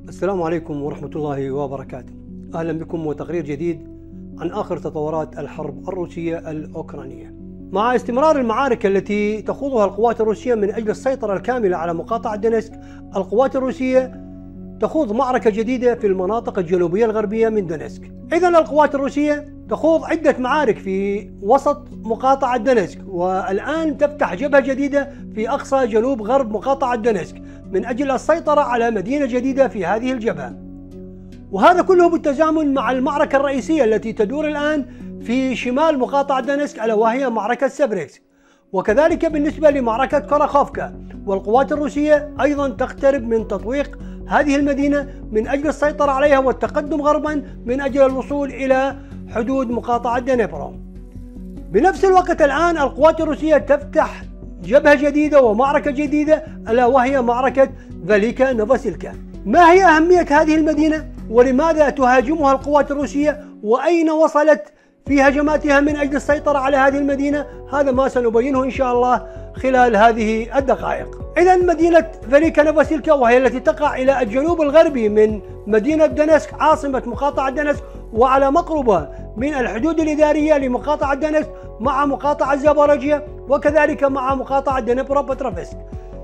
السلام عليكم ورحمة الله وبركاته. أهلا بكم وتقرير جديد عن آخر تطورات الحرب الروسية الأوكرانية. مع استمرار المعارك التي تخوضها القوات الروسية من أجل السيطرة الكاملة على مقاطعة دونيتسك، القوات الروسية تخوض معركة جديدة في المناطق الجنوبية الغربية من دونيتسك. إذن القوات الروسية تخوض عدة معارك في وسط مقاطعة دونيتسك، والآن تفتح جبهة جديدة في أقصى جنوب غرب مقاطعة دونيتسك من أجل السيطرة على مدينة جديدة في هذه الجبهة. وهذا كله بالتزامن مع المعركة الرئيسية التي تدور الآن في شمال مقاطعة دونيتسك، ألا وهي معركة سيفريتسك، وكذلك بالنسبة لمعركة كوراخوفكا. والقوات الروسية أيضا تقترب من تطويق هذه المدينة من أجل السيطرة عليها والتقدم غربا من أجل الوصول إلى حدود مقاطعة دنيبرو. بنفس الوقت الآن القوات الروسية تفتح جبهة جديدة ومعركة جديدة، ألا وهي معركة فيليكا نوفاسيلكا. ما هي أهمية هذه المدينة؟ ولماذا تهاجمها القوات الروسية؟ وأين وصلت في هجماتها من أجل السيطرة على هذه المدينة؟ هذا ما سنبينه إن شاء الله خلال هذه الدقائق. إذن مدينة فيليكا نوفاسيلكا، وهي التي تقع إلى الجنوب الغربي من مدينة دونيتسك عاصمة مقاطعة دونيتسك، وعلى مقربة من الحدود الإدارية لمقاطعة دونيتسك مع مقاطعة زابوروجيا وكذلك مع مقاطعة دنيبرو بتروفسك.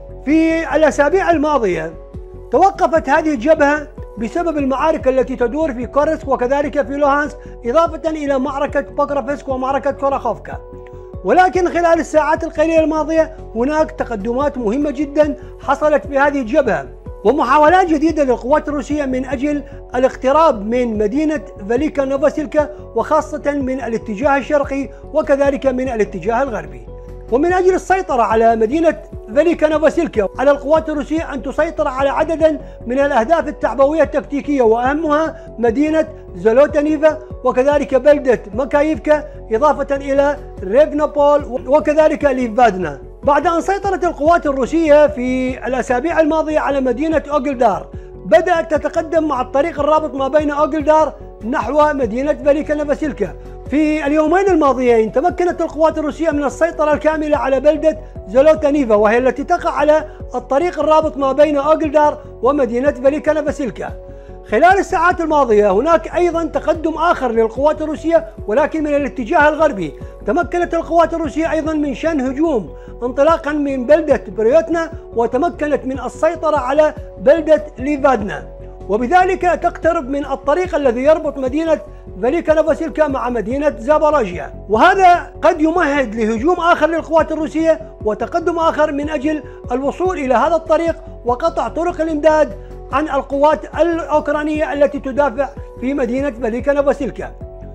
في الأسابيع الماضية توقفت هذه الجبهة بسبب المعارك التي تدور في كورسك وكذلك في لوهانسك، إضافة إلى معركة بوكروفسك ومعركة كوراخوفكا. ولكن خلال الساعات القليلة الماضية هناك تقدمات مهمة جدا حصلت في هذه الجبهة، ومحاولات جديدة للقوات الروسية من أجل الاقتراب من مدينة فيليكا نوفاسيلكا، وخاصة من الاتجاه الشرقي وكذلك من الاتجاه الغربي. ومن أجل السيطرة على مدينة فيليكا نوفاسيلكا، على القوات الروسية أن تسيطر على عددا من الأهداف التعبوية التكتيكية، وأهمها مدينة زولوتانيفا وكذلك بلدة مكايفكا، إضافة إلى ريفنوبول وكذلك ليفادنا. بعد أن سيطرت القوات الروسية في الأسابيع الماضية على مدينة أوغلدار، بدأت تتقدم مع الطريق الرابط ما بين أوغلدار نحو مدينة فيليكا نوفاسيلكا. في اليومين الماضيين تمكنت القوات الروسية من السيطرة الكاملة على بلدة زولوتانيفا، وهي التي تقع على الطريق الرابط ما بين أوغلدار ومدينة فيليكا نوفاسيلكا. خلال الساعات الماضية هناك أيضا تقدم آخر للقوات الروسية، ولكن من الاتجاه الغربي. تمكنت القوات الروسية أيضا من شن هجوم انطلاقا من بلدة بريوتنا، وتمكنت من السيطرة على بلدة ليفادنا، وبذلك تقترب من الطريق الذي يربط مدينة فيليكا نوفاسيلكا مع مدينة زابوروجيا. وهذا قد يمهد لهجوم آخر للقوات الروسية وتقدم آخر من أجل الوصول إلى هذا الطريق وقطع طرق الإمداد عن القوات الأوكرانية التي تدافع في مدينة فيليكا نوفاسيلكا.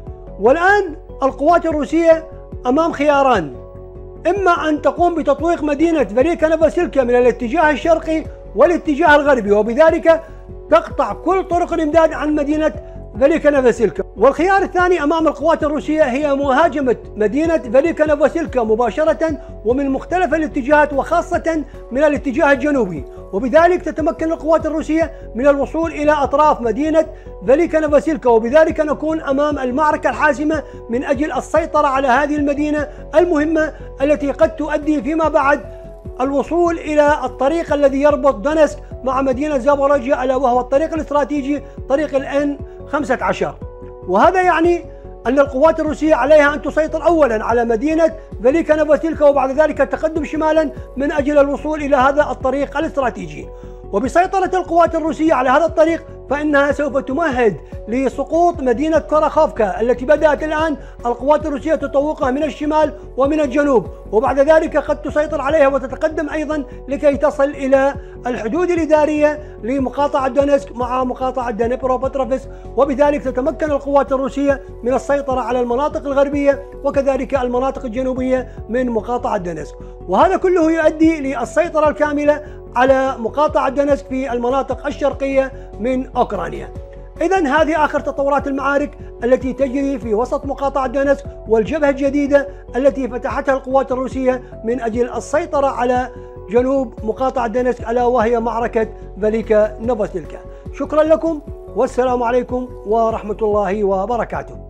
والآن القوات الروسية أمام خياران: إما أن تقوم بتطويق مدينة فيليكا نوفاسيلكا من الاتجاه الشرقي والاتجاه الغربي، وبذلك تقطع كل طرق الإمداد عن مدينة فيليكا نوفاسيلكا. والخيار الثاني أمام القوات الروسية هي مهاجمة مدينة فيليكا نوفاسيلكا مباشرة ومن مختلف الاتجاهات، وخاصة من الاتجاه الجنوبي، وبذلك تتمكن القوات الروسية من الوصول إلى أطراف مدينة فيليكا نوفاسيلكا، وبذلك نكون أمام المعركة الحاسمة من أجل السيطرة على هذه المدينة المهمة التي قد تؤدي فيما بعد الوصول إلى الطريق الذي يربط دونيتسك مع مدينة زابوروجيا، ألا وهو الطريق الاستراتيجي طريق الN 15. وهذا يعني أن القوات الروسية عليها أن تسيطر أولا على مدينة فيليكا نوفاسيلكا، وبعد ذلك التقدم شمالا من أجل الوصول إلى هذا الطريق الاستراتيجي. وبسيطرة القوات الروسية على هذا الطريق فإنها سوف تمهد لسقوط مدينة كوراخوفكا التي بدأت الآن القوات الروسية تطوقها من الشمال ومن الجنوب، وبعد ذلك قد تسيطر عليها وتتقدم أيضا لكي تصل إلى الحدود الإدارية لمقاطعة دونيتسك مع مقاطعة دنيبرو بتروفسك، وبذلك تتمكن القوات الروسية من السيطرة على المناطق الغربية وكذلك المناطق الجنوبية من مقاطعة دونيتسك. وهذا كله يؤدي للسيطرة الكاملة على مقاطعة دونيتسك في المناطق الشرقية من أوكرانيا. إذن هذه آخر تطورات المعارك التي تجري في وسط مقاطعة دونيتسك والجبهة الجديدة التي فتحتها القوات الروسية من أجل السيطرة على جنوب مقاطعة دونيتسك، ألا وهي معركة فيليكا نوفاسيلكا. شكرا لكم والسلام عليكم ورحمة الله وبركاته.